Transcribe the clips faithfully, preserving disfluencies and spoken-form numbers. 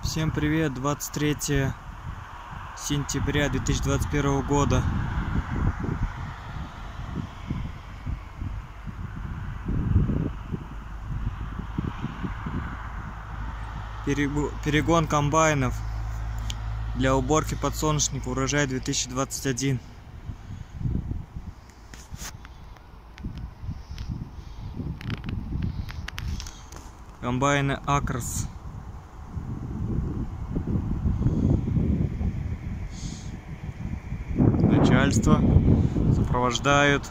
Всем привет! двадцать третье сентября две тысячи двадцать первого года. Перегон комбайнов для уборки подсолнечника, урожай две тысячи двадцать один. Комбайны Акрос. Начальство сопровождают.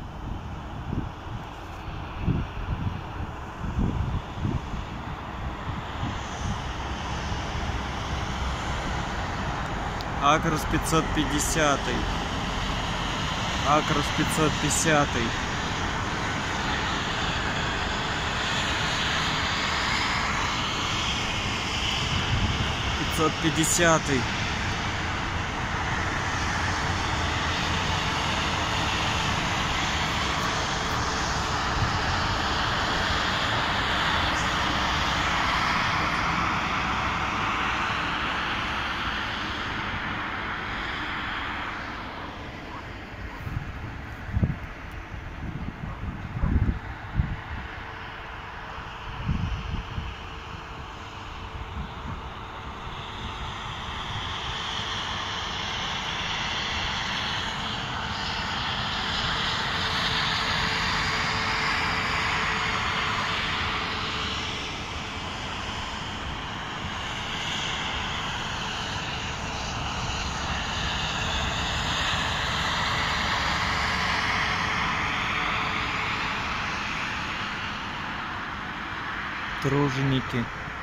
Акрос пятьсот пятьдесят. Акрос пятьсот пятьдесят. пятьсот пятьдесят. Труженики.